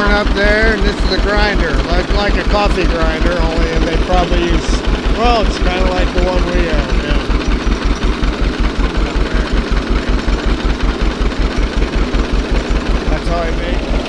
one up there, and this is a grinder, like a coffee grinder, only they probably use, well, it's kind of like the one we have, yeah. That's how I make it.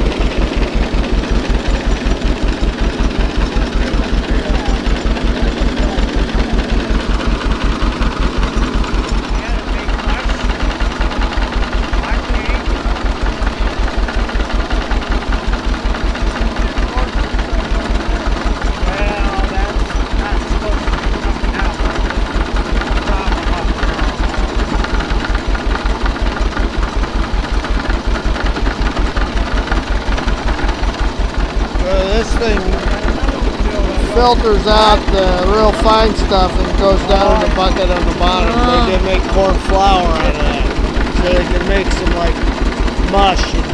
This thing filters out the real fine stuff and goes down in the bucket on the bottom. They can make corn flour out of that, so they can make some like mush.